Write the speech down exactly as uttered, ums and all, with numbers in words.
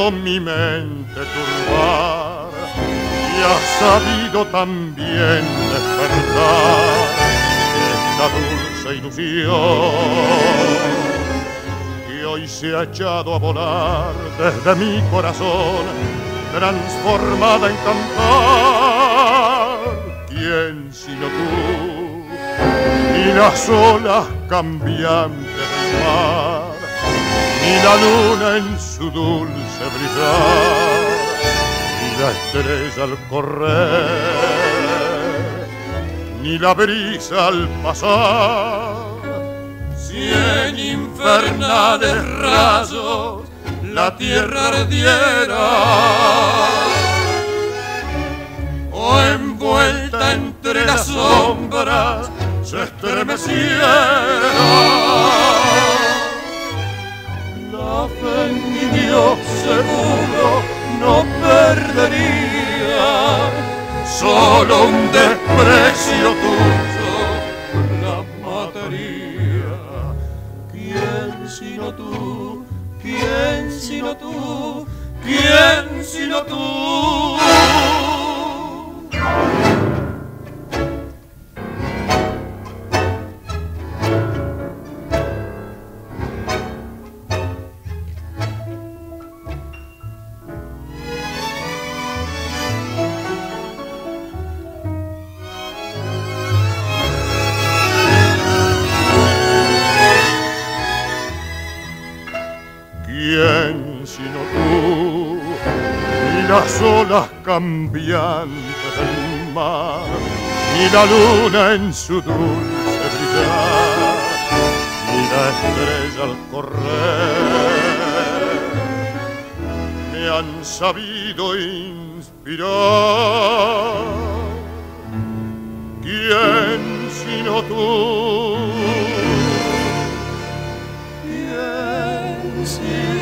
sabido mi mente turbar y ha sabido también despertar esta dulce ilusión que hoy se ha echado a volar desde mi corazón, transformada en cantar. ¿Quién sino tú? Ni las olas cambiantes del mar, ni la luna en su dulce brillar, ni la estrella al correr, ni la brisa al pasar. Si en infernales rayos la tierra ardiera, o envuelta entre las sombras se estremeciera, la fe en mi Dios seguro no perdería, solo un desprecio tuyo la mataría. ¿Quién sino tú? ¿Quién sino tú? ¿Quién sino tú? ¿Quién sino tú? Ni las olas cambiantes del mar, ni la luna en su dulce brillar, ni la estrella al correr me han sabido inspirar. ¿Quién sino tú? ¿Quién sino tú?